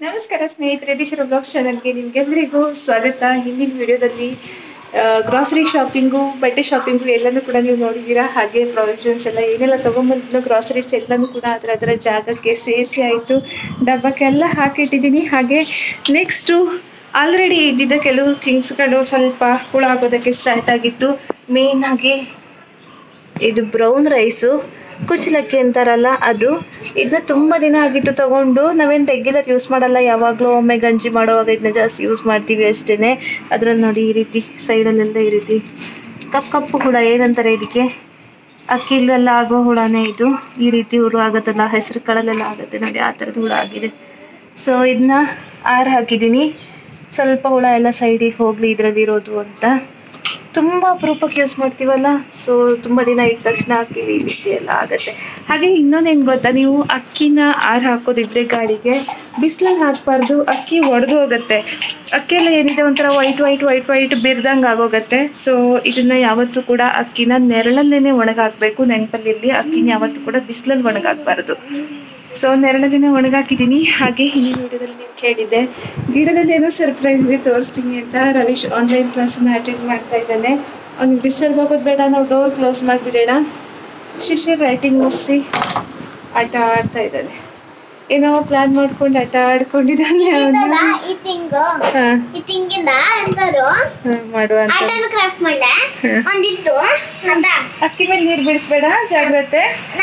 ನಮಸ್ಕಾರ ಸ್ನೇಹಿತರೆ, ದಿಶರ ಬ್ಲಾಗ್ಸ್ ಚಾನಲ್ಗೆ ನಿಮಗೆಲ್ಲರಿಗೂ ಸ್ವಾಗತ. ಹಿಂದಿನ ವಿಡಿಯೋದಲ್ಲಿ ಗ್ರಾಸರಿ ಶಾಪಿಂಗು, ಬಟ್ಟೆ ಶಾಪಿಂಗು ಎಲ್ಲನೂ ಕೂಡ ನೀವು ನೋಡಿದ್ದೀರಾ. ಹಾಗೆ ಪ್ರಾವಿಷನ್ಸ್ ಎಲ್ಲ ಏನೆಲ್ಲ ತೊಗೊಂಬಂದಿದ್ದು ಗ್ರಾಸರೀಸ್ ಎಲ್ಲನೂ ಕೂಡ ಅದರ ಜಾಗಕ್ಕೆ ಸೇರಿಸಿ ಆಯಿತು. ಡಬ್ಬಕ್ಕೆಲ್ಲ ಹಾಕಿಟ್ಟಿದ್ದೀನಿ. ಹಾಗೆ ನೆಕ್ಸ್ಟು ಆಲ್ರೆಡಿ ಇದ್ದಿದ್ದ ಕೆಲವು ಥಿಂಗ್ಸ್ಗಳು ಸ್ವಲ್ಪ ಹುಳಾಗೋದಕ್ಕೆ ಸ್ಟಾರ್ಟ್ ಆಗಿತ್ತು. ಮೇನ್ ಆಗಿ ಇದು ಬ್ರೌನ್ ರೈಸು, ಕುಚ್ಚಲಕ್ಕಿ ಅಂತಾರಲ್ಲ ಅದು. ಇದನ್ನ ತುಂಬ ದಿನ ಆಗಿತ್ತು ತಗೊಂಡು. ನಾವೇನು ರೆಗ್ಯುಲರ್ ಯೂಸ್ ಮಾಡಲ್ಲ, ಯಾವಾಗಲೂ ಒಮ್ಮೆ ಗಂಜಿ ಮಾಡುವಾಗ ಇದನ್ನ ಜಾಸ್ತಿ ಯೂಸ್ ಮಾಡ್ತೀವಿ ಅಷ್ಟೇ. ಅದರಲ್ಲಿ ನೋಡಿ ಈ ರೀತಿ ಸೈಡಲ್ಲೆಲ್ಲ ಈ ರೀತಿ ಕಪ್ಪು ಹುಳ, ಏನಂತಾರೆ ಇದಕ್ಕೆ, ಅಕ್ಕಿಲೆಲ್ಲ ಆಗೋ ಹುಳನೇ ಇದು. ಈ ರೀತಿ ಹುಳು ಆಗುತ್ತಲ್ಲ, ಹೆಸರು ಕಾಳಲ್ಲೆಲ್ಲ ಆಗುತ್ತೆ ನೋಡಿ, ಆ ಥರದ್ದು ಹುಳ ಆಗಿದೆ. ಸೊ ಇದನ್ನ ಹಾಕಿದ್ದೀನಿ, ಸ್ವಲ್ಪ ಹುಳ ಎಲ್ಲ ಸೈಡಿಗೆ ಹೋಗಲಿ ಇದರಲ್ಲಿರೋದು ಅಂತ. ತುಂಬ ಅಪರೂಪಕ್ಕೆ ಯೂಸ್ ಮಾಡ್ತೀವಲ್ಲ, ಸೊ ತುಂಬ ದಿನ ಇಟ್ಟ ತಕ್ಷಣ ಹಾಕಿವಿ ಈ ರೀತಿ ಎಲ್ಲ ಆಗುತ್ತೆ. ಹಾಗೆ ಇನ್ನೊಂದೇನು ಗೊತ್ತಾ, ನೀವು ಅಕ್ಕಿನ ಹಾಕೋದಿದ್ರೆ ಗಾಳಿಗೆ ಬಿಸಿಲಲ್ಲಿ ಹಾಕಬಾರ್ದು, ಅಕ್ಕಿ ಒಡೆದು ಹೋಗುತ್ತೆ. ಅಕ್ಕಿಯೆಲ್ಲ ಏನಿದೆ ಒಂಥರ ವೈಟ್ ಬಿರ್ದಂಗೆ ಆಗೋಗುತ್ತೆ. ಸೊ ಇದನ್ನು ಯಾವತ್ತೂ ಕೂಡ ಅಕ್ಕಿನ ನೆರಳಲ್ಲೇ ಒಣಗಾಕಬೇಕು, ನೆನಪಲ್ಲಿರಲಿ. ಅಕ್ಕಿನ ಯಾವತ್ತೂ ಕೂಡ ಬಿಸಿಲಲ್ಲಿ ಒಣಗಾಕಬಾರ್ದು. ಸೊ ನೆರಳದಿನ ಒಣಗಾಕಿದ್ದೀನಿ. ಹಾಗೆ ಹಿಂದಿನ ವಿಡಿಯೋದಲ್ಲಿ ನೀವು ಕೇಳಿದ್ದೆ ಗಿಡದಲ್ಲಿ ಏನೋ ಸರ್ಪ್ರೈಸ್ ಇದೆ ತೋರಿಸ್ತೀನಿ ಅಂತ. ರವೀಶ್ ಆನ್ಲೈನ್ ಕ್ಲಾಸನ್ನು ಅಟೆಂಡ್ ಮಾಡ್ತಾ ಇದ್ದಾನೆ. ಅವ್ನಿಗೆ ಡಿಸ್ಟರ್ಬ್ ಆಗೋದು ಬೇಡ, ನಾವು ಡೋರ್ ಕ್ಲೋಸ್ ಮಾಡಿಬಿಡೋಣ. ಶಿಷ್ಯ ರೈಟಿಂಗ್ ಮುಗಿಸಿ ಆಟ ಆಡ್ತಾ ಇದ್ದಾನೆ. ಏನೋ ಪ್ಲಾನ್ ಮಾಡ್ಕೊಂಡು ಆಟ ಆಡ್ಕೊಂಡಿದ್ದಾನೆ ಮಾಡುವ ಅಂತ. ಅಕ್ಕಿ ಮೇಲೆ ನೀರು ಬಿಡಿಸ್ಬೇಡ, ಜಾಗ್ರತೆ.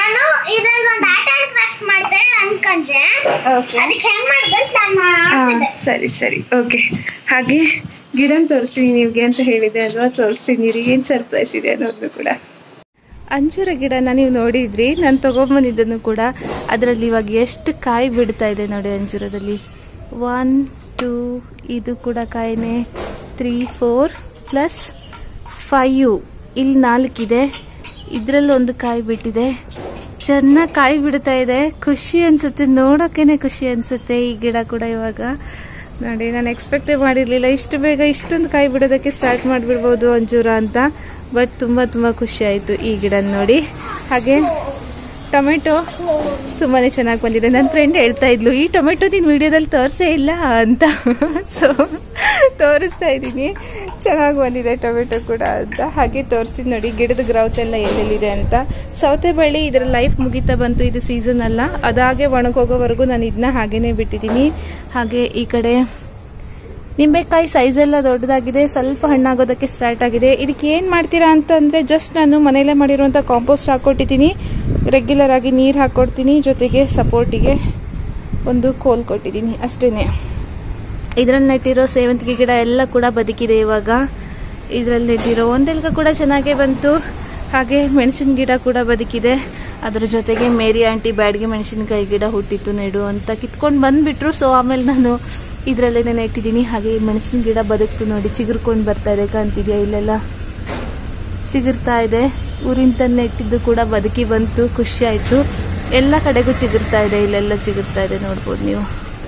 ಸರಿ ಓಕೆ. ಹಾಗೆ ಗಿಡನ ತೋರಿಸ್ತೀನಿ ನಿಮಗೆ ಅಂತ ಹೇಳಿದೆ ಅಲ್ವಾ, ತೋರಿಸ್ತೀನಿ. ಏನು ಸರ್ಪ್ರೈಸ್ ಇದೆ ಅನ್ನೋದು ಕೂಡ. ಅಂಜೂರ ಗಿಡನ ನೀವು ನೋಡಿದ್ರಿ, ನಾನು ತೊಗೊಂಬಂದಿದ್ದನ್ನು ಕೂಡ. ಅದರಲ್ಲಿ ಇವಾಗ ಎಷ್ಟು ಕಾಯಿ ಬಿಡ್ತಾ ಇದೆ ನೋಡಿ ಅಂಜೂರದಲ್ಲಿ. 1 2 ಇದು ಕೂಡ ಕಾಯಿನೇ, 3 4 + 5 ಇಲ್ಲಿ 4 ಇದೆ. ಇದರಲ್ಲಿ ಒಂದು ಕಾಯಿ ಬಿಟ್ಟಿದೆ. ಚೆನ್ನಾಗಿ ಕಾಯಿ ಬಿಡ್ತಾ ಇದೆ. ಖುಷಿ ಅನಿಸುತ್ತೆ, ನೋಡೋಕ್ಕೇ ಖುಷಿ ಅನಿಸುತ್ತೆ. ಈ ಗಿಡ ಕೂಡ ಇವಾಗ ನೋಡಿ, ನಾನು ಎಕ್ಸ್ಪೆಕ್ಟೇ ಮಾಡಿರಲಿಲ್ಲ ಇಷ್ಟು ಬೇಗ ಇಷ್ಟೊಂದು ಕಾಯಿ ಬಿಡೋದಕ್ಕೆ ಸ್ಟಾರ್ಟ್ ಮಾಡಿಬಿಡ್ಬೋದು ಅಂಜೂರ ಅಂತ. ಬಟ್ ತುಂಬ ಖುಷಿ ಆಯಿತು ಈ ಗಿಡ ನೋಡಿ. ಹಾಗೆ ಟೊಮೆಟೊ ತುಂಬಾ ಚೆನ್ನಾಗಿ ಬಂದಿದೆ. ನನ್ನ ಫ್ರೆಂಡ್ ಹೇಳ್ತಾ ಇದ್ಲು, ಈ ಟೊಮೆಟೊ ನೀನು ವಿಡಿಯೋದಲ್ಲಿ ತೋರಿಸೇ ಇಲ್ಲ ಅಂತ. ಸೊ ತೋರಿಸ್ತಾ ಇದ್ದೀನಿ, ಚೆನ್ನಾಗಿ ಬಂದಿದೆ ಟೊಮೆಟೊ ಕೂಡ ಅಂತ. ಹಾಗೆ ತೋರಿಸಿ ನೋಡಿ ಗಿಡದ ಗ್ರೌತ್ ಎಲ್ಲ ಎಲ್ಲೆಲ್ಲಿದೆ ಅಂತ. ಸೌತೆ ಬಳ್ಳಿ ಇದರ ಲೈಫ್ ಮುಗಿತಾ ಬಂತು, ಇದು ಸೀಸನ್ ಅಲ್ಲ. ಅದಾಗೆ ಒಣಗೋಗೋವರೆಗೂ ನಾನು ಇದನ್ನ ಹಾಗೇನೆ ಬಿಟ್ಟಿದ್ದೀನಿ. ಹಾಗೆ ಈ ಕಡೆ ನಿಂಬೆಕಾಯಿ ಸೈಜ್ ಎಲ್ಲ ದೊಡ್ಡದಾಗಿದೆ, ಸ್ವಲ್ಪ ಹಣ್ಣಾಗೋದಕ್ಕೆ ಸ್ಟಾರ್ಟ್ ಆಗಿದೆ. ಇದಕ್ಕೆ ಏನು ಮಾಡ್ತೀರಾ ಅಂತಂದರೆ, ಜಸ್ಟ್ ನಾನು ಮನೆಯಲ್ಲೇ ಮಾಡಿರುವಂಥ ಕಾಂಪೋಸ್ಟ್ ಹಾಕ್ಕೊಟ್ಟಿದ್ದೀನಿ. ರೆಗ್ಯುಲರ್ ಆಗಿ ನೀರು ಹಾಕ್ಕೊಡ್ತೀನಿ, ಜೊತೆಗೆ ಸಪೋರ್ಟಿಗೆ ಒಂದು ಕೋಲ್ ಕೊಟ್ಟಿದ್ದೀನಿ ಅಷ್ಟೇ. ಇದರಲ್ಲಿ ನೆಟ್ಟಿರೋ ಸೇವಂತಿಗೆ ಗಿಡ ಎಲ್ಲ ಕೂಡ ಬದುಕಿದೆ ಇವಾಗ. ಇದರಲ್ಲಿ ನೆಟ್ಟಿರೋ ಒಂದೆಲ್ಗ ಕೂಡ ಚೆನ್ನಾಗೇ ಬಂತು. ಹಾಗೆ ಮೆಣಸಿನ ಗಿಡ ಕೂಡ ಬದುಕಿದೆ. ಅದ್ರ ಜೊತೆಗೆ ಮೇರಿ ಆಂಟಿ ಬ್ಯಾಡ್ಗೆ ಮೆಣಸಿನಕಾಯಿ ಗಿಡ ಹುಟ್ಟಿತ್ತು ನೆಡು ಅಂತ ಕಿತ್ಕೊಂಡು ಬಂದುಬಿಟ್ರು. ಸೊ ಆಮೇಲೆ ನಾನು ಇದರಲ್ಲೇ ನೆಟ್ಟಿದ್ದೀನಿ. ಹಾಗೆ ಮೆಣಸಿನ ಗಿಡ ಬದುಕ್ತು ನೋಡಿ, ಚಿಗುರ್ಕೊಂಡು ಬರ್ತಾ ಇದೆ, ಕಾಣ್ತಿದೆಯಾ? ಇಲ್ಲೆಲ್ಲ ಚಿಗುರ್ತಾ ಇದೆ. ಊರಿನ ತಂದು ನೆಟ್ಟಿದ್ದು ಕೂಡ ಬದುಕಿ ಬಂತು, ಖುಷಿ ಆಯಿತು. ಎಲ್ಲ ಕಡೆಗೂ ಚಿಗುರ್ತಾ ಇದೆ, ಇಲ್ಲೆಲ್ಲ ಚಿಗುರ್ತಾ ಇದೆ, ನೋಡ್ಬೋದು ನೀವು.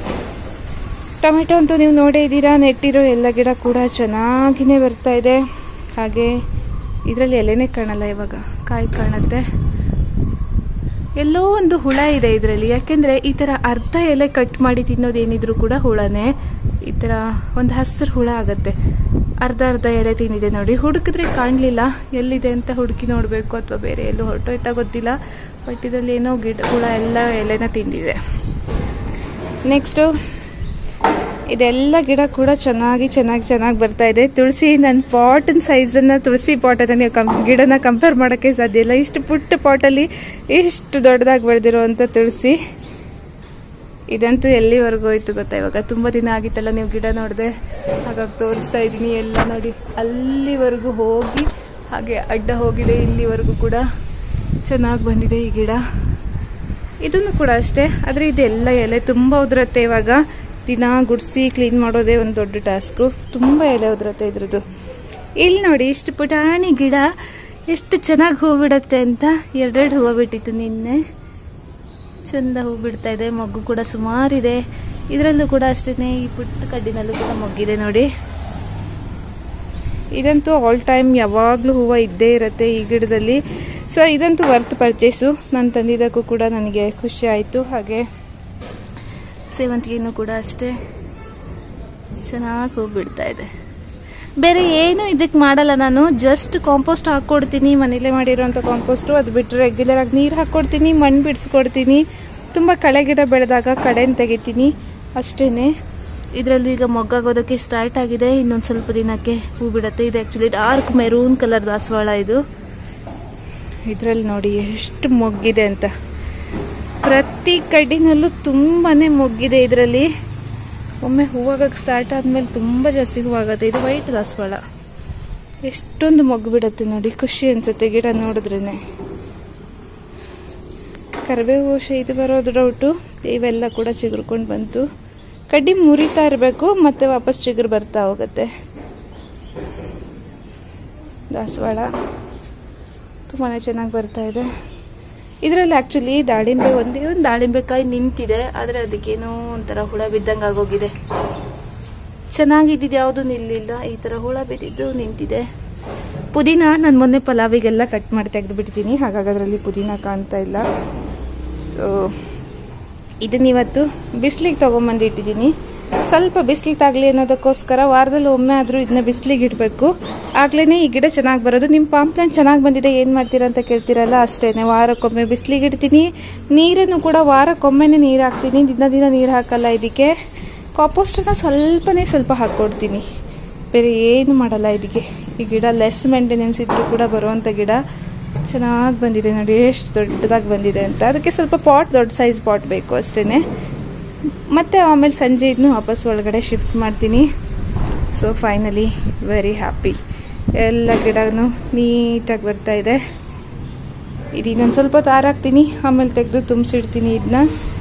ಟೊಮೆಟೊ ಅಂತೂ ನೀವು ನೋಡೇ ಇದ್ದೀರಾ. ನೆಟ್ಟಿರೋ ಎಲ್ಲ ಗಿಡ ಕೂಡ ಚೆನ್ನಾಗಿಯೇ ಬರ್ತಾ ಇದೆ. ಹಾಗೆ ಇದರಲ್ಲಿ ಎಲೆನೇ ಕಾಣಲ್ಲ, ಇವಾಗ ಕಾಯಿ ಕಾಣುತ್ತೆ. ಎಲ್ಲೋ ಒಂದು ಹುಳ ಇದೆ ಇದರಲ್ಲಿ, ಯಾಕೆಂದರೆ ಈ ಥರ ಅರ್ಧ ಎಲೆ ಕಟ್ ಮಾಡಿ ತಿನ್ನೋದೇನಿದ್ರು ಕೂಡ ಹುಳನೇ. ಈ ಥರ ಒಂದು ಹಸಿರು ಹುಳ ಆಗುತ್ತೆ. ಅರ್ಧ ಎಲೆ ತಿಂದಿದೆ ನೋಡಿ. ಹುಡುಕಿದ್ರೆ ಕಾಣಲಿಲ್ಲ, ಎಲ್ಲಿದೆ ಅಂತ ಹುಡುಕಿ ನೋಡಬೇಕು, ಅಥವಾ ಬೇರೆ ಎಲ್ಲೂ ಹೊರಟೋಯ್ತಾ ಗೊತ್ತಿಲ್ಲ. ಬಟ್ ಇದರಲ್ಲಿ ಏನೋ ಹುಳ ಎಲ್ಲ ಎಲೆನ ತಿಂದಿದೆ. ನೆಕ್ಸ್ಟು ಇದೆಲ್ಲ ಗಿಡ ಕೂಡ ಚೆನ್ನಾಗಿ ಬರ್ತಾ ಇದೆ. ತುಳಸಿ, ನನ್ನ ಪಾಟಿನ ಸೈಜನ್ನು, ತುಳಸಿ ಪಾಟನ್ನು ನೀವು ಗಿಡನ ಕಂಪೇರ್ ಮಾಡೋಕ್ಕೆ ಸಾಧ್ಯ ಇಲ್ಲ. ಇಷ್ಟು ಪುಟ್ಟ ಪಾಟಲ್ಲಿ ಇಷ್ಟು ದೊಡ್ಡದಾಗಿ ಬೆಳೆದಿರೋವಂಥ ತುಳಸಿ. ಇದಂತೂ ಎಲ್ಲಿವರೆಗೂ ಹೋಯ್ತು ಗೊತ್ತಾ, ಇವಾಗ ತುಂಬ ದಿನ ಆಗಿತ್ತಲ್ಲ ನೀವು ಗಿಡ ನೋಡಿದೆ, ಹಾಗಾಗಿ ತೋರಿಸ್ತಾ ಇದ್ದೀನಿ. ಎಲ್ಲ ನೋಡಿ ಅಲ್ಲಿವರೆಗೂ ಹೋಗಿ ಹಾಗೆ ಅಡ್ಡ ಹೋಗಿದೆ, ಇಲ್ಲಿವರೆಗೂ ಕೂಡ ಚೆನ್ನಾಗಿ ಬಂದಿದೆ ಈ ಗಿಡ. ಇದನ್ನು ಕೂಡ ಅಷ್ಟೇ, ಆದರೆ ಇದೆಲ್ಲ ಎಲೆ ತುಂಬ ಉದುರುತ್ತೆ. ಇವಾಗ ದಿನ ಗುಡಿಸಿ ಕ್ಲೀನ್ ಮಾಡೋದೇ ಒಂದು ದೊಡ್ಡ ಟಾಸ್ಕು. ತುಂಬ ಎಲೆ ಉದುರುತ್ತೆ ಇದ್ರದ್ದು. ಇಲ್ಲಿ ನೋಡಿ ಇಷ್ಟು ಪುಟಾಣಿ ಗಿಡ ಎಷ್ಟು ಚೆನ್ನಾಗಿ ಹೂ ಬಿಡುತ್ತೆ ಅಂತ. 2 ಹೂವು ಬಿಟ್ಟಿತ್ತು ನಿನ್ನೆ, ಚೆಂದ ಹೂ ಬಿಡ್ತಾ ಇದೆ. ಮೊಗ್ಗು ಕೂಡ ಸುಮಾರಿದೆ. ಇದರಲ್ಲೂ ಕೂಡ ಅಷ್ಟೇ, ಈ ಪುಟ್ಟ ಕಡ್ಡಿನಲ್ಲೂ ಕೂಡ ಮೊಗ್ಗಿದೆ ನೋಡಿ. ಇದಂತೂ ಆಲ್ ಟೈಮ್ ಯಾವಾಗಲೂ ಹೂವು ಇದ್ದೇ ಇರುತ್ತೆ ಈ ಗಿಡದಲ್ಲಿ. ಸೊ ಇದಂತೂ ವರ್ತ್ ಪರ್ಚೇಸು. ನಾನು ತಂದಿದ್ದಕ್ಕೂ ಕೂಡ ನನಗೆ ಖುಷಿ ಆಯಿತು. ಹಾಗೆ ಸೇವಂತಿಗೆನೂ ಕೂಡ ಅಷ್ಟೇ ಚೆನ್ನಾಗಿ ಹೋಗ್ಬಿಡ್ತಾ ಇದೆ. ಬೇರೆ ಏನು ಇದಕ್ಕೆ ಮಾಡಲ್ಲ ನಾನು, ಜಸ್ಟ್ ಕಾಂಪೋಸ್ಟ್ ಹಾಕ್ಕೊಡ್ತೀನಿ, ಮನೇಲೇ ಮಾಡಿರೋಂಥ ಕಾಂಪೋಸ್ಟು. ಅದು ಬಿಟ್ಟರೆ ರೆಗ್ಯುಲರಾಗಿ ನೀರು ಹಾಕ್ಕೊಡ್ತೀನಿ, ಮಣ್ಣು ಬಿಡಿಸ್ಕೊಡ್ತೀನಿ. ತುಂಬ ಕಳೆ ಗಿಡ ಬೆಳೆದಾಗ ಕಳೆನ ತೆಗಿತೀನಿ ಅಷ್ಟೇ. ಇದರಲ್ಲೂ ಈಗ ಮೊಗ್ಗಾಗೋದಕ್ಕೆ ಸ್ಟಾರ್ಟ್ ಆಗಿದೆ. ಇನ್ನೊಂದು ಸ್ವಲ್ಪ ದಿನಕ್ಕೆ ಹೂ ಬಿಡುತ್ತೆ. ಇದು ಆ್ಯಕ್ಚುಲಿ ಡಾರ್ಕ್ ಮೆರೂನ್ ಕಲರ್ ದಾಸವಾಳ ಇದು. ಇದರಲ್ಲಿ ನೋಡಿ ಎಷ್ಟು ಮೊಗ್ಗಿದೆ ಅಂತ. ಪ್ರತಿ ಕಡ್ಡಿನಲ್ಲೂ ತುಂಬಾ ಮೊಗ್ಗಿದೆ ಇದರಲ್ಲಿ. ಒಮ್ಮೆ ಹೂವಾಗಕ್ಕೆ ಸ್ಟಾರ್ಟ್ ಆದಮೇಲೆ ತುಂಬ ಜಾಸ್ತಿ ಹೂವಾಗುತ್ತೆ. ಇದು ವೈಟ್ ದಾಸವಾಳ. ಎಷ್ಟೊಂದು ಮೊಗ್ಗು ಬಿಡುತ್ತೆ ನೋಡಿ, ಖುಷಿ ಅನಿಸುತ್ತೆ ಗಿಡ ನೋಡಿದ್ರೇ. ಕರಿಬೇವು ಇದು ಬರೋದು ಡೌಟು. ಇವೆಲ್ಲ ಕೂಡ ಚಿಗುರ್ಕೊಂಡು ಬಂತು. ಕಡ್ಡಿ ಮುರಿತಾ ಇರಬೇಕು, ಮತ್ತೆ ವಾಪಸ್ ಚಿಗುರು ಬರ್ತಾ ಹೋಗುತ್ತೆ. ದಾಸವಾಳ ತುಂಬಾ ಚೆನ್ನಾಗಿ ಬರ್ತಾ ಇದೆ. ಇದರಲ್ಲಿ ಆ್ಯಕ್ಚುಲಿ ದಾಳಿಂಬೆ ಒಂದೇ ಒಂದು ದಾಳಿಂಬೆಕಾಯಿ ನಿಂತಿದೆ, ಆದರೆ ಅದಕ್ಕೇನೋ ಒಂಥರ ಹುಳ ಬಿದ್ದಂಗೆ ಆಗೋಗಿದೆ. ಚೆನ್ನಾಗಿದ್ದಿದ್ದು ಯಾವುದೂ ನಿಲ್ಲಿಲ್ಲ, ಈ ಥರ ಹುಳ ಬಿದ್ದಿದ್ದು ನಿಂತಿದೆ. ಪುದೀನ ನಾನು ಮೊನ್ನೆ ಪಲಾವಿಗೆಲ್ಲ ಕಟ್ ಮಾಡಿ ತೆಗೆದುಬಿಡ್ತೀನಿ, ಹಾಗಾಗಿ ಅದರಲ್ಲಿ ಪುದೀನ ಕಾಣ್ತಾ ಇಲ್ಲ. ಸೊ ಇದನ್ನಿವತ್ತು ಬಿಸಿಲಿಗೆ ತೊಗೊಂಬಂದು ಇಟ್ಟಿದ್ದೀನಿ. ಸ್ವಲ್ಪ ಬಿಸಿಲು ತಾಗಲಿ ಅನ್ನೋದಕ್ಕೋಸ್ಕರ ವಾರದಲ್ಲಿ ಒಮ್ಮೆ ಆದರೂ ಇದನ್ನ ಬಿಸಿಲಿಗೆ ಇಡಬೇಕು. ಆಗಲೇ ಈ ಗಿಡ ಚೆನ್ನಾಗಿ ಬರೋದು. ನಿಮ್ಮ ಪಾಮ್ ಪ್ಲಾಂಟ್ ಚೆನ್ನಾಗಿ ಬಂದಿದೆ, ಏನು ಮಾಡ್ತೀರಾ ಅಂತ ಕೇಳ್ತೀರಲ್ಲ, ಅಷ್ಟೇ. ವಾರಕ್ಕೊಮ್ಮೆ ಬಿಸಿಲಿಗೆ ಇಡ್ತೀನಿ. ನೀರನ್ನು ಕೂಡ ವಾರಕ್ಕೊಮ್ಮೆನೇ ನೀರು ಹಾಕ್ತೀನಿ, ದಿನ ನೀರು ಹಾಕಲ್ಲ. ಇದಕ್ಕೆ ಕಾಂಪೋಸ್ಟನ್ನು ಸ್ವಲ್ಪ ಹಾಕ್ಕೊಡ್ತೀನಿ, ಬೇರೆ ಏನು ಮಾಡಲ್ಲ ಇದಕ್ಕೆ. ಈ ಗಿಡ ಲೆಸ್ ಮೇಂಟೆನೆನ್ಸ್ ಇದ್ದರೂ ಕೂಡ ಬರುವಂಥ ಗಿಡ. ಚೆನ್ನಾಗಿ ಬಂದಿದೆ ನೋಡಿ, ಎಷ್ಟು ದೊಡ್ಡದಾಗಿ ಬಂದಿದೆ ಅಂತ. ಅದಕ್ಕೆ ಸ್ವಲ್ಪ ದೊಡ್ಡ ಸೈಜ್ ಪಾಟ್ ಬೇಕು ಅಷ್ಟೇ. ಮತ್ತು ಆಮೇಲೆ ಸಂಜೆ ಇದನ್ನು ವಾಪಸ್ ಒಳಗಡೆ ಶಿಫ್ಟ್ ಮಾಡ್ತೀನಿ. So finally very happy. ಎಲ್ಲ ಗಿಡನೂ ನೀಟಾಗಿ ಬರ್ತಾ ಇದೆ. ಇದು ಇನ್ನೊಂದು ಸ್ವಲ್ಪ ಹೊತ್ತು ಆರಾಕ್ತೀನಿ, ಆಮೇಲೆ ತೆಗೆದು ತುಂಬಿಸಿಡ್ತೀನಿ ಇದನ್ನ.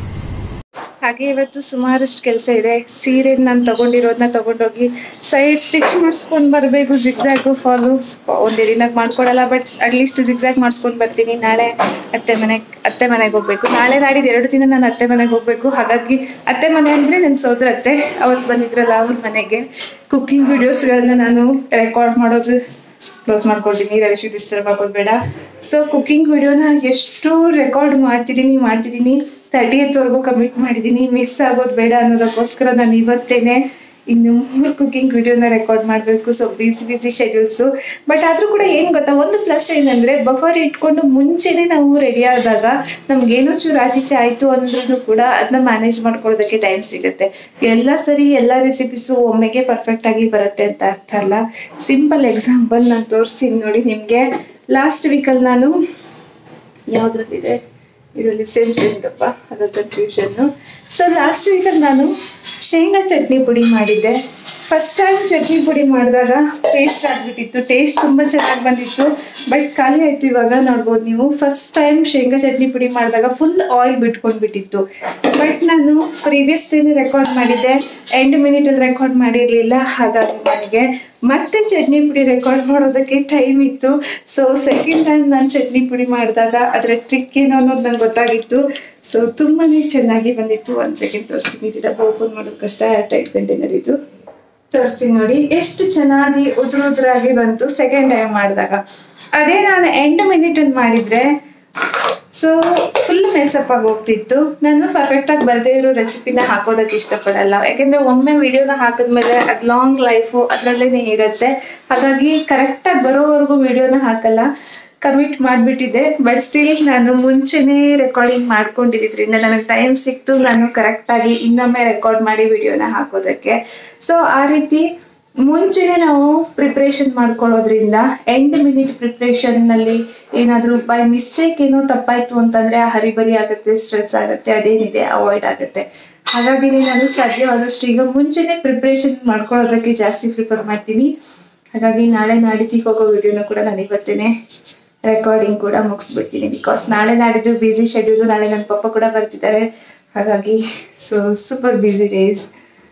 ಹಾಗೆ ಇವತ್ತು ಸುಮಾರಷ್ಟು ಕೆಲಸ ಇದೆ. ಸೀರೆ ನಾನು ತೊಗೊಂಡಿರೋದನ್ನ ತೊಗೊಂಡೋಗಿ ಸೈಡ್ ಸ್ಟಿಚ್ ಮಾಡಿಸ್ಕೊಂಡು ಬರಬೇಕು. ಜಿಗ್ಜ್ಯಾಗು ಫಾಲು ಒಂದೇ ದಿನಕ್ಕೆ ಮಾಡ್ಕೊಡಲ್ಲ, ಬಟ್ ಅಟ್ಲೀಸ್ಟ್ ಜಿಗ್ಜ್ಯಾಗ್ ಮಾಡಿಸ್ಕೊಂಡು ಬರ್ತೀನಿ. ನಾಳೆ ಅತ್ತೆ ಮನೆಗೆ ಹೋಗಬೇಕು. ನಾಳೆ ನಾಡಿದ್ದು 2 ದಿನ ನಾನು ಅತ್ತೆ ಮನೆಗೆ ಹೋಗಬೇಕು. ಹಾಗಾಗಿ ಅತ್ತೆ ಮನೆ ಅಂದರೆ ನನ್ನ ಸೋದರತ್ತೆ, ಅವತ್ತು ಬಂದಿದ್ರಲ್ಲ ಅವ್ರ ಮನೆಗೆ ಕುಕ್ಕಿಂಗ್ ವಿಡಿಯೋಸ್ಗಳನ್ನ ನಾನು ರೆಕಾರ್ಡ್ ಮಾಡೋದು ಕ್ಲೋಸ್ ಮಾಡ್ಕೊಳ್ತೀನಿ. ರವಿಶಿ ಡಿಸ್ಟರ್ಬ್ ಆಗೋದು ಬೇಡ. ಸೊ ಕುಕ್ಕಿಂಗ್ ವಿಡಿಯೋನ ಎಷ್ಟು ರೆಕಾರ್ಡ್ ಮಾಡ್ತಿದ್ದೀನಿ 30th ಕಮಿಟ್ ಮಾಡಿದ್ದೀನಿ. ಮಿಸ್ ಆಗೋದು ಬೇಡ ಅನ್ನೋದಕ್ಕೋಸ್ಕರ ನಾನು ಇವತ್ತೇನೆ ಇನ್ನು 3 ಕುಕ್ಕಿಂಗ್ ವಿಡಿಯೋನ ರೆಕಾರ್ಡ್ ಮಾಡಬೇಕು. So busy schedules. ಬಟ್ ಆದರೂ ಕೂಡ ಏನು ಗೊತ್ತಾ, ಒಂದು ಪ್ಲಸ್ ಏನಂದರೆ ಬಫರ್ ಇಟ್ಕೊಂಡು ಮುಂಚೆನೇ ನಾವು ರೆಡಿ ಆದಾಗ ನಮ್ಗೇನೋ ಚೂರು ಆಚೀಚೆ ಆಯಿತು ಅಂದ್ರೂ ಕೂಡ ಅದನ್ನ ಮ್ಯಾನೇಜ್ ಮಾಡ್ಕೊಳ್ಳೋದಕ್ಕೆ ಟೈಮ್ ಸಿಗುತ್ತೆ. ಎಲ್ಲ ರೆಸಿಪೀಸು ಒಮ್ಮೆಗೆ ಪರ್ಫೆಕ್ಟಾಗಿ ಬರುತ್ತೆ ಅಂತ ಅರ್ಥ ಅಲ್ಲ. ಸಿಂಪಲ್ ಎಕ್ಸಾಂಪಲ್ ನಾನು ತೋರಿಸ್ತೀನಿ ನೋಡಿ ನಿಮಗೆ. ಲಾಸ್ಟ್ ವೀಕಲ್ಲಿ ನಾನು ಯಾವುದ್ರಲ್ಲಿದೆ ಇದರಲ್ಲಿ ಸೇರಿಸಿದ್ದಪ್ಪ, ಅದು ಕನ್ಫ್ಯೂಷನ್ನು. ಸೊ ಲಾಸ್ಟ್ ವೀಕಲ್ಲಿ ನಾನು ಶೇಂಗಾ ಚಟ್ನಿ ಪುಡಿ ಮಾಡಿದ್ದೆ. ಫಸ್ಟ್ ಟೈಮ್ ಚಟ್ನಿ ಪುಡಿ ಮಾಡಿದಾಗ ಟೇಸ್ಟ್ ಆಗಿಬಿಟ್ಟಿತ್ತು. ಟೇಸ್ಟ್ ತುಂಬ ಚೆನ್ನಾಗಿ ಬಂದಿತ್ತು, ಬಟ್ ಖಾಲಿ ಆಯಿತು. ಇವಾಗ ನೋಡ್ಬೋದು ನೀವು, ಫಸ್ಟ್ ಟೈಮ್ ಶೇಂಗಾ ಚಟ್ನಿ ಪುಡಿ ಮಾಡಿದಾಗ ಫುಲ್ ಆಯಿಲ್ ಬಿಟ್ಕೊಂಡ್ಬಿಟ್ಟಿತ್ತು. ಬಟ್ ನಾನು ಪ್ರೀವಿಯಸ್ ಡೇನೇ ರೆಕಾರ್ಡ್ ಮಾಡಿದ್ದೆ, ಎಂಡ್ ಮಿನಿಟಲ್ಲಿ ರೆಕಾರ್ಡ್ ಮಾಡಿರಲಿಲ್ಲ. ಹಾಗಾಗಿ ನನಗೆ ಮತ್ತೆ ಚಟ್ನಿ ಪುಡಿ ರೆಕಾರ್ಡ್ ಮಾಡೋದಕ್ಕೆ ಟೈಮ್ ಇತ್ತು. ಸೊ ಸೆಕೆಂಡ್ ಟೈಮ್ ನಾನು ಚಟ್ನಿ ಪುಡಿ ಮಾಡಿದಾಗ ಅದರ ಟ್ರಿಕ್ ಏನು ಅನ್ನೋದು ನಂಗೆ ಗೊತ್ತಾಗಿತ್ತು. ಸೊ ತುಂಬಾ ಚೆನ್ನಾಗಿ ಬಂದಿತ್ತು. 1 ಸೆಕೆಂಡ್ ತೋರಿಸ್ತೀನಿ. ಡಬ್ಬ ಓಪನ್ ಮಾಡೋದು ಕಷ್ಟ, ಟೈಟ್ ಕಂಟೈನರ್ ಇದು. ತೋರಿಸ್ತೀನಿ ನೋಡಿ ಎಷ್ಟು ಚೆನ್ನಾಗಿ ಉದುರಾಗಿ ಬಂತು ಸೆಕೆಂಡ್ ಟೈಮ್ ಮಾಡಿದಾಗ. ಅದೇ ನಾನು ಎಂಡ್ ಮಿನಿಟಲ್ಲಿ ಮಾಡಿದರೆ ಸೊ ಫುಲ್ ಮೆಸಪ್ ಆಗಿ ಹೋಗ್ತಿತ್ತು. ನಾನು ಪರ್ಫೆಕ್ಟಾಗಿ ಬರದೇ ಇರೋ ರೆಸಿಪಿನ ಹಾಕೋದಕ್ಕೆ ಇಷ್ಟಪಡಲ್ಲ, ಯಾಕೆಂದರೆ ಒಮ್ಮೆ ವಿಡಿಯೋನ ಹಾಕಿದ್ಮೇಲೆ ಅದು ಲಾಂಗ್ ಲೈಫು ಅದರಲ್ಲೇ ಇರುತ್ತೆ. ಹಾಗಾಗಿ ಕರೆಕ್ಟಾಗಿ ಬರೋವರೆಗೂ ವಿಡಿಯೋನ ಹಾಕಲ್ಲ, ಕಮಿಟ್ ಮಾಡಿಬಿಟ್ಟಿದ್ದೆ. ಬಟ್ ಸ್ಟಿಲ್ ನಾನು ಮುಂಚೆನೇ ರೆಕಾರ್ಡಿಂಗ್ ಮಾಡ್ಕೊಂಡಿದ್ದರಿಂದ ನನಗೆ ಟೈಮ್ ಸಿಕ್ತು ನಾನು ಕರೆಕ್ಟಾಗಿ ಇನ್ನೊಮ್ಮೆ ರೆಕಾರ್ಡ್ ಮಾಡಿ ವಿಡಿಯೋನ ಹಾಕೋದಕ್ಕೆ. ಸೊ ಆ ರೀತಿ ಮುಂಚೆನೇ ನಾವು ಪ್ರಿಪ್ರೇಷನ್ ಮಾಡ್ಕೊಳ್ಳೋದ್ರಿಂದ ಎಂಡ್ ಮಿನಿಟ್ ಪ್ರಿಪ್ರೇಷನ್ನಲ್ಲಿ ಏನಾದರೂ ಬೈ ಮಿಸ್ಟೇಕ್ ಏನೋ ತಪ್ಪಾಯಿತು ಅಂತಂದರೆ ಹರಿಬರಿ ಆಗುತ್ತೆ, ಸ್ಟ್ರೆಸ್ ಆಗುತ್ತೆ, ಅದೇನಿದೆ ಅವಾಯ್ಡ್ ಆಗುತ್ತೆ. ಹಾಗಾಗಿ ನಾನು ಸಾಧ್ಯವಾದಷ್ಟು ಈಗ ಮುಂಚೆನೇ ಪ್ರಿಪ್ರೇಷನ್ ಮಾಡ್ಕೊಳ್ಳೋದಕ್ಕೆ ಜಾಸ್ತಿ ಪ್ರಿಫರ್ ಮಾಡ್ತೀನಿ. ಹಾಗಾಗಿ ನಾಳೆ ನಾಡಿದ್ದಿಗೆ ಹೋಗೋ ವಿಡಿಯೋನ ಕೂಡ ನಾನು ಇವತ್ತೇನೆ ರೆಕಾರ್ಡಿಂಗ್ ಕೂಡ ಮುಗಿಸ್ಬಿಡ್ತೀನಿ. ಬಿಕಾಸ್ ನಾಳೆ ನಾಡಿದ್ದು ಬ್ಯುಸಿ ಶೆಡ್ಯೂಲು. ನಾಳೆ ನನ್ನ ಪಪ್ಪ ಕೂಡ ಬರ್ತಿದ್ದಾರೆ. ಹಾಗಾಗಿ ಸೊ ಸೂಪರ್ ಬ್ಯುಸಿ ಡೇಸ್.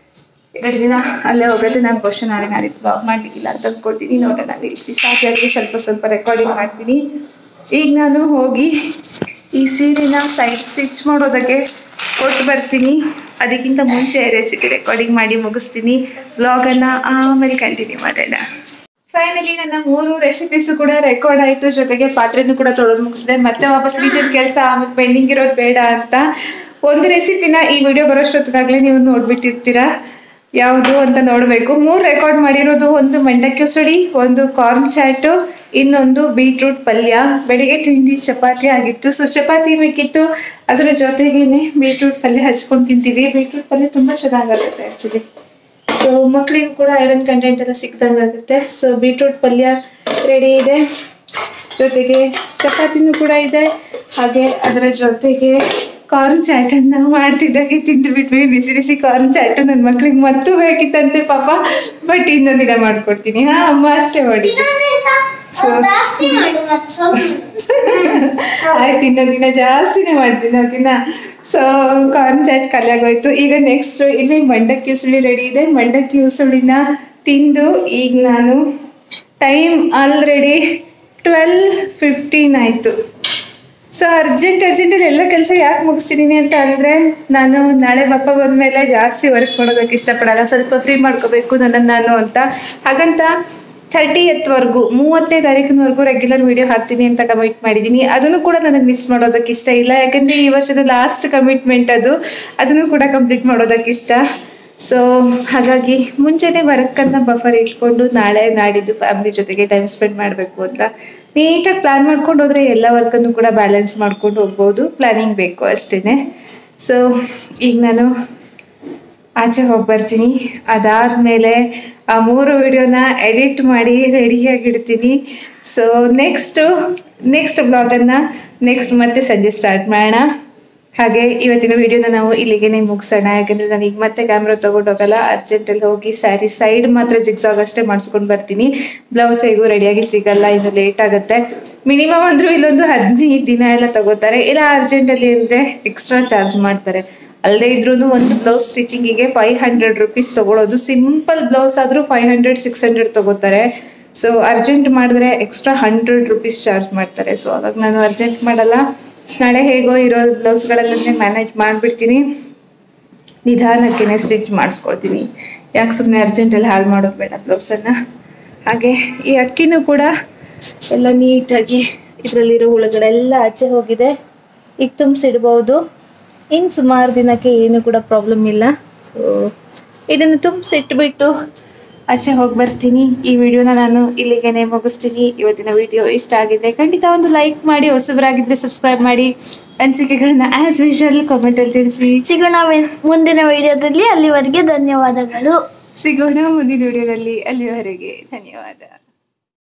2 ದಿನ ಅಲ್ಲೇ ಹೋಗುತ್ತೆ. ನಾನು ಬಹುಶಃ ನಾಳೆ ನಾಡಿದ್ದು ಬ್ಲಾಗ್ ಮಾಡಲಿಕ್ಕಿಲ್ಲ ಅಂತ ಅಂದ್ಕೊಳ್ತೀನಿ. ನೋಡೋಣ, ನಿಲ್ಲಿಸಿ ಸಾಧ್ಯ ಆದರೆ ಸ್ವಲ್ಪ ರೆಕಾರ್ಡಿಂಗ್ ಮಾಡ್ತೀನಿ. ಈಗ ನಾನು ಹೋಗಿ ಈ ಸೀರೆನ ಸೈಡ್ ಸ್ಟಿಚ್ ಮಾಡೋದಕ್ಕೆ ಕೊಟ್ಟು ಬರ್ತೀನಿ. ಅದಕ್ಕಿಂತ ಮುಂಚೆ ರೆಸಿಪಿ ರೆಕಾರ್ಡಿಂಗ್ ಮಾಡಿ ಮುಗಿಸ್ತೀನಿ. ಬ್ಲಾಗನ್ನು ಆಮೇಲೆ ಕಂಟಿನ್ಯೂ ಮಾಡೋಣ. ಫೈನಲಿ ನನ್ನ 3 ರೆಸಿಪೀಸ್ ಕೂಡ ರೆಕಾರ್ಡ್ ಆಯ್ತು, ಜೊತೆಗೆ ಪಾತ್ರೆನೂ ಕೂಡ ತೊಳೆದು ಮುಗಿಸಿದೆ. ಮತ್ತೆ ವಾಪಸ್ ಕಿಚನ್ ಕೆಲಸ ಆಮೇಲೆ ಪೆಂಡಿಂಗ್ ಇರೋದು ಬೇಡ ಅಂತ ಒಂದು ರೆಸಿಪಿನ ಈ ವಿಡಿಯೋ ಬರೋಷ್ಟೊತ್ತಿಗಾಗಲೇ ನೀವು ನೋಡ್ಬಿಟ್ಟಿರ್ತೀರಾ. ಯಾವುದು ಅಂತ ನೋಡಬೇಕು. 3 ರೆಕಾರ್ಡ್ ಮಾಡಿರೋದು, ಒಂದು ಮಂಡಕ್ಕಿ ಉಸಳಿ, ಒಂದು ಕಾರ್ನ್ ಚಾಟು, ಇನ್ನೊಂದು ಬೀಟ್ರೂಟ್ ಪಲ್ಯ. ಬೆಳಿಗ್ಗೆ ತಿಂಡಿ ಚಪಾತಿ ಆಗಿತ್ತು, ಸೊ ಚಪಾತಿ ಬೇಕಿತ್ತು, ಅದರ ಜೊತೆಗೇನೆ ಬೀಟ್ರೂಟ್ ಪಲ್ಯ ಹಚ್ಕೊಂಡು ತಿಂತೀವಿ. ಬೀಟ್ರೂಟ್ ಪಲ್ಯ ತುಂಬ ಚೆನ್ನಾಗಾಗುತ್ತೆ ಆ್ಯಕ್ಚುಲಿ. ಸೊ ಮಕ್ಕಳಿಗೂ ಕೂಡ ಐರನ್ ಕಂಟೆಂಟ್ ಎಲ್ಲ ಸಿಕ್ದಂಗೆ ಆಗುತ್ತೆ. ಸೊ ಬೀಟ್ರೂಟ್ ಪಲ್ಯ ರೆಡಿ ಇದೆ, ಜೊತೆಗೆ ಚಪಾತಿನೂ ಕೂಡ ಇದೆ, ಹಾಗೆ ಅದರ ಜೊತೆಗೆ ಕಾರ್ನ್ ಚಾಟನ್ನು ಮಾಡ್ತಿದ್ದಾಗೆ ತಿಂದು ಬಿಟ್ವಿ. ಬಿಸಿ ಬಿಸಿ ಕಾರ್ನ್ ಚಾಟು ನನ್ನ ಮಕ್ಳಿಗೆ ಮತ್ತೂ ಬೇಕಿತ್ತಂತೆ ಪಾಪ, ಬಟ್ ಇನ್ನೊಂದು ದಿನ ಮಾಡ್ಕೊಡ್ತೀನಿ. ಅಮ್ಮ ಅಷ್ಟೇ ಮಾಡಿದ್ದು. ಸೊ ಆಯ್ತು, ಇನ್ನೊಂದು ದಿನ ಜಾಸ್ತಿನೇ ಮಾಡ್ತೀನಿ ಓಕೆನಾ. ಸೊ ಕಾರ್ನ್ ಚಾಟ್ ಖಾಲಿ ಆಗೋಯ್ತು. ಈಗ ನೆಕ್ಸ್ಟ್ ಇಲ್ಲಿ ಮಂಡಕ್ಕಿ ಉಸುಳಿ ರೆಡಿ ಇದೆ. ಮಂಡಕ್ಕಿ ಉಸುಳಿನ ತಿಂದು ಈಗ ನಾನು ಟೈಮ್ ಆಲ್ರೆಡಿ 12:15 ಆಯಿತು. ಸೊ ಅರ್ಜೆಂಟಲ್ಲಿ ಎಲ್ಲ ಕೆಲಸ ಯಾಕೆ ಮುಗಿಸ್ತಿದ್ದೀನಿ ಅಂತ ಅಂದರೆ, ನಾನು ನಾಳೆ ಪಾಪ ಬಂದಮೇಲೆ ಜಾಸ್ತಿ ವರ್ಕ್ ಮಾಡೋದಕ್ಕೆ ಇಷ್ಟಪಡಲ್ಲ, ಸ್ವಲ್ಪ ಫ್ರೀ ಮಾಡ್ಕೋಬೇಕು ನಾನು ಅಂತ. ಹಾಗಂತ 30th 30ನೇ ತಾರೀಕಿನವರೆಗೂ ರೆಗ್ಯುಲರ್ ವೀಡಿಯೋ ಹಾಕ್ತೀನಿ ಅಂತ ಕಮಿಟ್ ಮಾಡಿದ್ದೀನಿ. ಅದನ್ನು ಕೂಡ ನನಗೆ ಮಿಸ್ ಮಾಡೋದಕ್ಕೆ ಇಷ್ಟ ಇಲ್ಲ, ಯಾಕಂದರೆ ಈ ವರ್ಷದ ಲಾಸ್ಟ್ ಕಮಿಟ್ಮೆಂಟ್ ಅದನ್ನು ಕೂಡ ಕಂಪ್ಲೀಟ್ ಮಾಡೋದಕ್ಕೆ ಇಷ್ಟ. ಸೊ ಹಾಗಾಗಿ ಮುಂಚೆನೇ ವರ್ಕನ್ನು ಬಫರ್ ಇಟ್ಕೊಂಡು ನಾಳೆ ನಾಡಿದ್ದು ಫ್ಯಾಮಿಲಿ ಜೊತೆಗೆ ಟೈಮ್ ಸ್ಪೆಂಡ್ ಮಾಡಬೇಕು ಅಂತ ನೀಟಾಗಿ ಪ್ಲ್ಯಾನ್ ಮಾಡ್ಕೊಂಡು ಹೋದರೆ ಎಲ್ಲ ವರ್ಕನ್ನು ಕೂಡ ಬ್ಯಾಲೆನ್ಸ್ ಮಾಡ್ಕೊಂಡು ಹೋಗ್ಬೋದು. ಪ್ಲ್ಯಾನಿಂಗ್ ಬೇಕು ಅಷ್ಟೇ. ಸೊ ಈಗ ನಾನು ಆಚೆ ಹೋಗಿ ಬರ್ತೀನಿ. ಅದಾದಮೇಲೆ ಆ 3 ವಿಡಿಯೋನ ಎಡಿಟ್ ಮಾಡಿ ರೆಡಿಯಾಗಿಡ್ತೀನಿ. ಸೊ ನೆಕ್ಸ್ಟ್ ಬ್ಲಾಗನ್ನು ಮತ್ತೆ ಸಂಜೆ ಸ್ಟಾರ್ಟ್ ಮಾಡೋಣ. ಹಾಗೆ ಇವತ್ತಿನ ವಿಡಿಯೋನ ನಾವು ಇಲ್ಲಿಗೆ ಮುಗಿಸೋಣ, ಯಾಕಂದರೆ ನಾನು ಈಗ ಮತ್ತೆ ಕ್ಯಾಮ್ರಾ ತೊಗೊಂಡೋಗಲ್ಲ. ಅರ್ಜೆಂಟಲ್ಲಿ ಹೋಗಿ ಸ್ಯಾರಿ ಸೈಡ್ ಮಾತ್ರ ಜಿಗ್ಸಾಗ್ ಅಷ್ಟೇ ಮಾಡಿಸ್ಕೊಂಡು ಬರ್ತೀನಿ. ಬ್ಲೌಸ್ ಹೇಗೂ ರೆಡಿಯಾಗಿ ಸಿಗಲ್ಲ, ಇನ್ನು ಲೇಟ್ ಆಗುತ್ತೆ. ಮಿನಿಮಮ್ ಅಂದರೂ ಇಲ್ಲೊಂದು 15 ದಿನ ಎಲ್ಲ ತಗೋತಾರೆ, ಇಲ್ಲ ಅರ್ಜೆಂಟಲ್ಲಿ ಅಂದರೆ ಎಕ್ಸ್ಟ್ರಾ ಚಾರ್ಜ್ ಮಾಡ್ತಾರೆ. ಅಲ್ಲದೆ ಇದ್ರೂ ಒಂದು ಬ್ಲೌಸ್ ಸ್ಟಿಚಿಂಗಿಗೆ 500 ರೂಪೀಸ್ ತೊಗೊಳೋದು. ಸಿಂಪಲ್ ಬ್ಲೌಸ್ ಆದರೂ 500-600 ತೊಗೋತಾರೆ. ಸೊ ಅರ್ಜೆಂಟ್ ಮಾಡಿದ್ರೆ ಎಕ್ಸ್ಟ್ರಾ 100 ರೂಪೀಸ್ ಚಾರ್ಜ್ ಮಾಡ್ತಾರೆ. ಸೊ ಅವಾಗ ನಾನು ಅರ್ಜೆಂಟ್ ಮಾಡಲ್ಲ, ನಾಳೆ ಹೇಗೋ ಇರೋ ಬ್ಲೌಸ್ಗಳಲ್ಲೇ ಮ್ಯಾನೇಜ್ ಮಾಡಿಬಿಡ್ತೀನಿ, ನಿಧಾನಕ್ಕೆ ಸ್ಟಿಚ್ ಮಾಡಿಸ್ಕೊಳ್ತೀನಿ. ಯಾಕೆ ಸುಮ್ಮನೆ ಅರ್ಜೆಂಟಲ್ಲಿ ಹಾಳು ಮಾಡೋದು ಬೇಡ ಬ್ಲೌಸನ್ನು. ಹಾಗೆ ಈ ಅಕ್ಕಿನೂ ಕೂಡ ಎಲ್ಲ ನೀಟಾಗಿ ಇದರಲ್ಲಿರೋ ಹುಳುಗಳೆಲ್ಲ ಆಚೆ ಹೋಗಿದೆ, ಈಗ ತುಂಬಿಸಿಡ್ಬೋದು. ಇನ್ನು ಸುಮಾರು ದಿನಕ್ಕೆ ಏನು ಕೂಡ ಪ್ರಾಬ್ಲಮ್ ಇಲ್ಲ. ಸೊ ಇದನ್ನು ತುಂಬಿಸಿಟ್ಬಿಟ್ಟು ಆಚೆ ಹೋಗಿ ಬರ್ತೀನಿ. ಈ ವಿಡಿಯೋನ ನಾನು ಇಲ್ಲಿಗೆ ಮುಗಿಸ್ತೀನಿ. ಇವತ್ತಿನ ವಿಡಿಯೋ ಇಷ್ಟ ಆಗಿದೆ ಖಂಡಿತ ಒಂದು ಲೈಕ್ ಮಾಡಿ, ಹೊಸಬರಾಗಿದ್ದರೆ ಸಬ್ಸ್ಕ್ರೈಬ್ ಮಾಡಿ, ಅನಿಸಿಕೆಗಳನ್ನ ಆ್ಯಸ್ ಯೂಶುವಲ್ ಕಾಮೆಂಟಲ್ಲಿ ತಿಳಿಸಿ. ಸಿಗೋಣ ಮುಂದಿನ ವಿಡಿಯೋದಲ್ಲಿ. ಅಲ್ಲಿವರೆಗೆ ಧನ್ಯವಾದಗಳು. ಸಿಗೋಣ ಮುಂದಿನ ವಿಡಿಯೋದಲ್ಲಿ, ಅಲ್ಲಿವರೆಗೆ ಧನ್ಯವಾದ.